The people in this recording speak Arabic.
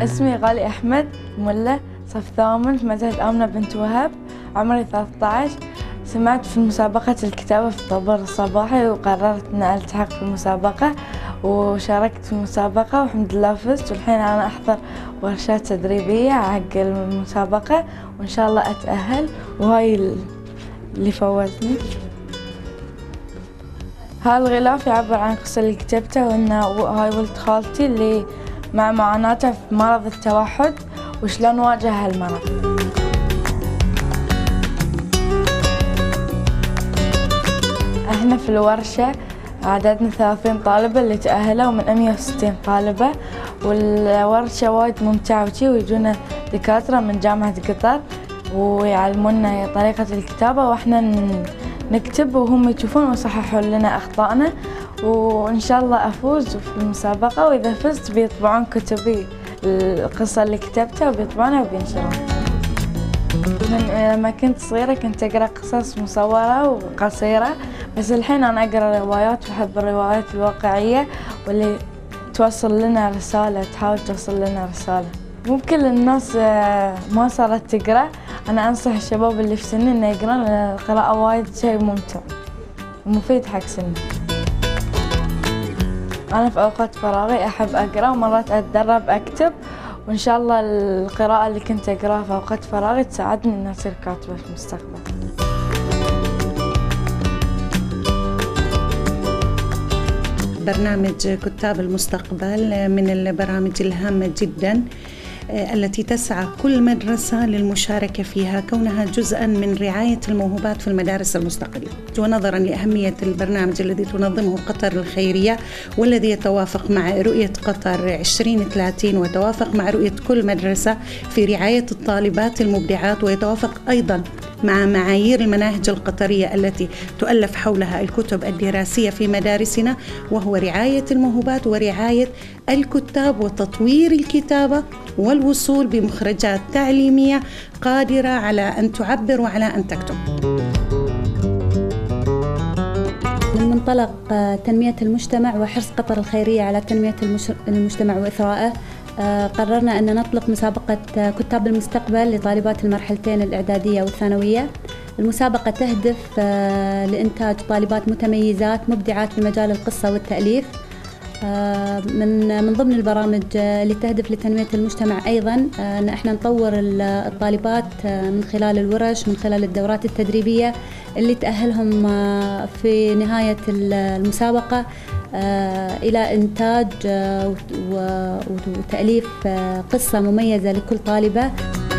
اسمي غالي أحمد ملا، صف ثامن في مدرسة آمنة بنت وهب، عمري 13. سمعت في مسابقة الكتابة في الطابور الصباحي وقررت أن ألتحق في المسابقة وشاركت في المسابقة والحمد لله فزت، والحين أنا أحضر ورشات تدريبية حق المسابقة وإن شاء الله أتأهل، وهاي اللي فوزني. هالغلاف يعبر عن قصة اللي كتبته، وإنه هاي ولد خالتي اللي مع معاناته في مرض التوحد وشلون واجه هالمرض. احنا في الورشة عددنا 30 طالبة اللي تأهلوا من 160 طالبة، والورشة وايد ممتعة ويجونا دكاترة من جامعة قطر ويعلمونا طريقة الكتابة، واحنا نكتب وهم يشوفون ويصححون لنا أخطائنا، وإن شاء الله أفوز في المسابقة، وإذا فزت بيطبعون كتبي القصة اللي كتبتها وبيطبعونها وبينشرونها. لما كنت صغيرة كنت أقرأ قصص مصورة وقصيرة، بس الحين أنا أقرأ روايات وأحب الروايات الواقعية واللي توصل لنا رسالة، تحاول توصل لنا رسالة. ممكن الناس ما صارت تقرأ، أنا أنصح الشباب اللي في سني إنه يقرأون، لأن القراءة وايد شيء ممتع ومفيد حق سني. أنا في أوقات فراغي أحب أقرأ ومرات أتدرب أكتب، وإن شاء الله القراءة اللي كنت أقرأها في أوقات فراغي تساعدني إني أصير كاتبة في المستقبل. برنامج كتاب المستقبل من البرامج الهامة جداً التي تسعى كل مدرسة للمشاركة فيها كونها جزءاً من رعاية الموهوبات في المدارس المستقلة. ونظراً لأهمية البرنامج الذي تنظمه قطر الخيرية والذي يتوافق مع رؤية قطر 2030 ويتوافق مع رؤية كل مدرسة في رعاية الطالبات المبدعات، ويتوافق أيضاً مع معايير المناهج القطرية التي تؤلف حولها الكتب الدراسية في مدارسنا، وهو رعاية الموهوبات ورعاية الكتاب وتطوير الكتابة والوصول بمخرجات تعليمية قادرة على أن تعبر وعلى أن تكتب. من منطلق تنمية المجتمع وحرص قطر الخيرية على تنمية المجتمع وإثراءه، قررنا أن نطلق مسابقة كتاب المستقبل لطالبات المرحلتين الإعدادية والثانوية. المسابقة تهدف لإنتاج طالبات متميزات مبدعات في مجال القصة والتأليف. من ضمن البرامج اللي تهدف لتنمية المجتمع أيضاً أن احنا نطور الطالبات من خلال الورش، من خلال الدورات التدريبية اللي تأهلهم في نهاية المسابقة إلى إنتاج وتأليف قصة مميزة لكل طالبة.